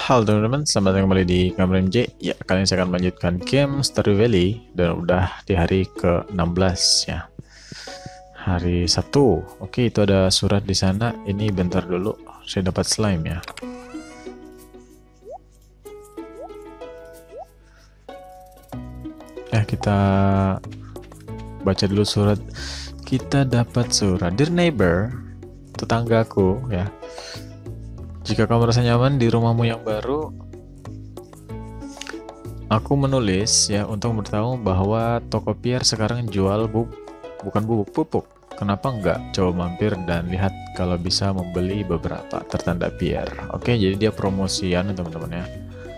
Halo teman-teman, selamat datang kembali di Kamar MJ. Ya, kali ini saya akan melanjutkan game Stardew Valley dan udah di hari ke-16 ya. Hari Sabtu. Oke, itu ada surat di sana. Ini bentar dulu, saya dapat slime ya. Kita baca dulu surat. Kita dapat surat. Dear neighbor, tetanggaku ya. Jika kamu merasa nyaman di rumahmu yang baru, aku menulis ya untuk memberitahu bahwa toko Pierre sekarang jual bukan bubuk pupuk. Kenapa enggak coba mampir dan lihat kalau bisa membeli beberapa tertanda Pierre. Oke, jadi dia promosian teman-teman ya.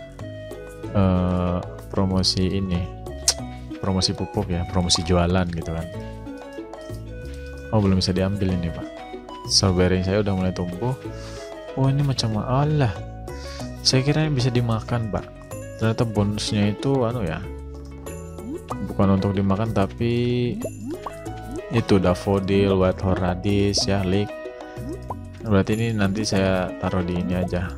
Promosi ini, promosi pupuk ya, promosi jualan gitu kan. Oh, belum bisa diambil ini Pak. Strawberry saya udah mulai tumbuh. Oh, ini macam Allah. Saya kira ini bisa dimakan, Pak. Ternyata bonusnya itu ya. Bukan untuk dimakan tapi itu daffodil, white horseradish ya, leek. Berarti ini nanti saya taruh di ini aja.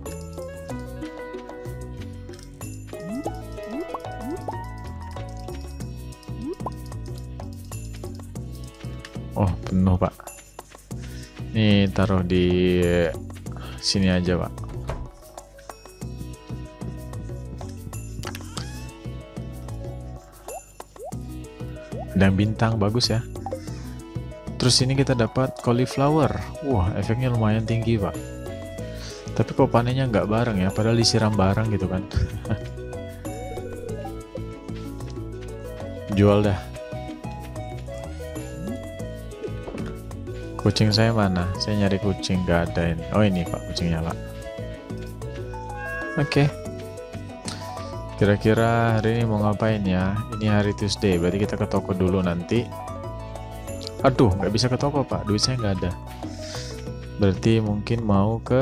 Oh, penuh, Pak. Ini taruh di sini aja, Pak. Dan bintang bagus ya. Terus ini kita dapat cauliflower. Wah, efeknya lumayan tinggi, Pak. Tapi kok panennya nggak bareng ya, padahal disiram bareng gitu kan. Jual dah. Kucing saya mana? Saya nyari kucing, nggak ada ini. Oh, ini Pak kucingnya, Pak. Oke. Kira-kira hari ini mau ngapain ya? Ini hari Tuesday, berarti kita ke toko dulu nanti. Aduh, nggak bisa ke toko Pak, duit saya nggak ada. Berarti mungkin mau ke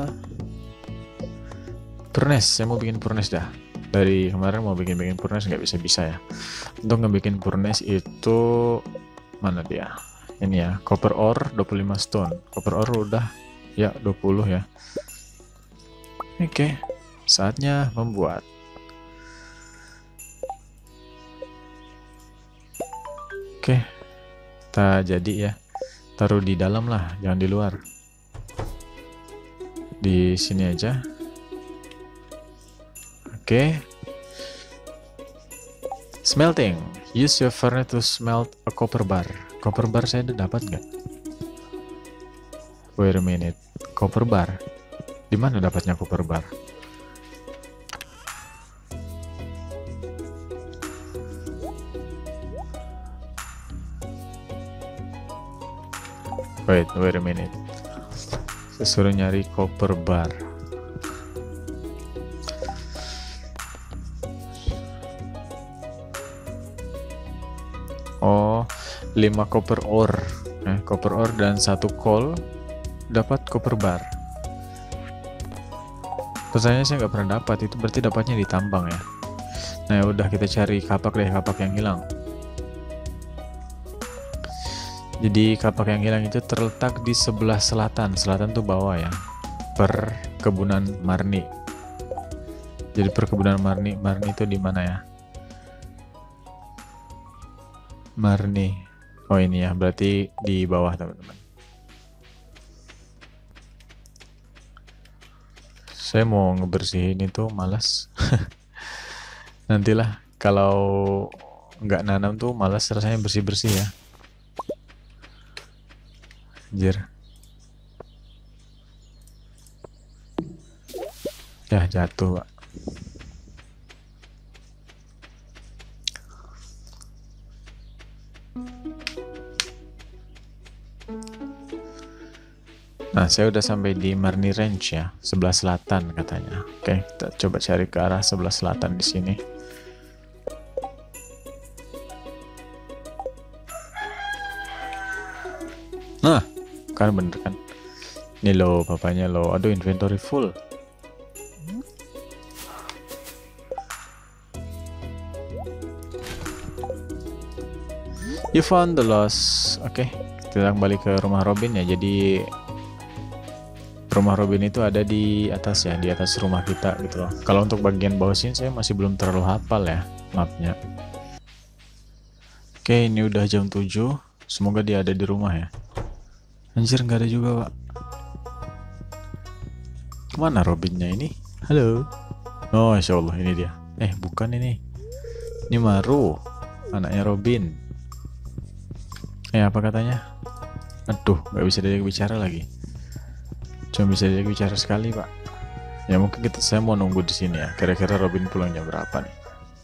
furnace. Saya mau bikin furnace dah. Dari kemarin mau bikin furnace nggak bisa-bisa ya. Untuk ngebikin furnace itu mana dia? Ini ya, copper ore 25 stone. Copper ore udah ya 20 ya. Oke, saatnya membuat. Oke, kita jadi ya. Taruh di dalam lah, jangan di luar. Di sini aja. Oke. Smelting. Use your furnace to smelt a copper bar. Copper bar saya udah dapat nggak? Wait a minute. Copper bar. Di mana dapatnya copper bar? Wait a minute. Saya suruh nyari copper bar. Oh, 5 copper ore. Copper ore dan 1 coal dapat copper bar. Pertanyaannya saya nggak pernah dapat, itu berarti dapatnya di tambang ya. Nah, ya udah kita cari kapak deh, kapak yang hilang. Jadi kapak yang hilang itu terletak di sebelah selatan. Selatan tuh bawah ya. Perkebunan Marni. Jadi perkebunan Marni itu di mana ya? Marni. Oh, ini ya, berarti di bawah teman-teman. Saya mau ngebersihin itu malas. Nantilah kalau nggak nanam tuh malas rasanya bersih-bersih ya. Anjir. Ya, jatuh, Pak. Nah, saya udah sampai di Marni Range ya, sebelah selatan katanya. Oke, kita coba cari ke arah sebelah selatan di sini. Nah, kan bener kan? Ini loh, papanya loh. Aduh, inventory full. You found the lost. Oke, kita kembali ke rumah Robin ya. Jadi Rumah Robin itu ada di atas ya, di atas rumah kita gitu loh. Kalau untuk bagian bawah sini saya masih belum terlalu hafal ya mapnya. Oke, ini udah jam 7. Semoga dia ada di rumah ya. Anjir, nggak ada juga, Pak. Kemana Robinnya ini? Halo. Oh, insya Allah ini dia. Bukan ini. Ini Maru, anaknya Robin. Apa katanya? Aduh, nggak bisa diajak bicara lagi. Cuma bisa diajak bicara sekali, Pak. Ya mungkin saya mau nunggu di sini ya. Kira-kira Robin pulangnya berapa nih?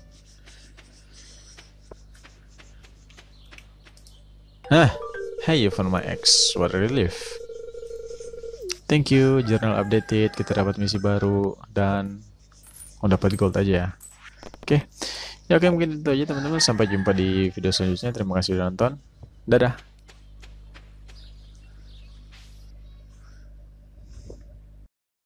Hey, you found my ex. What a relief. Thank you, journal updated. Kita dapat misi baru dan dapat gold aja ya. Oke. Ya oke, mungkin itu aja teman-teman. Sampai jumpa di video selanjutnya. Terima kasih sudah nonton. Dadah.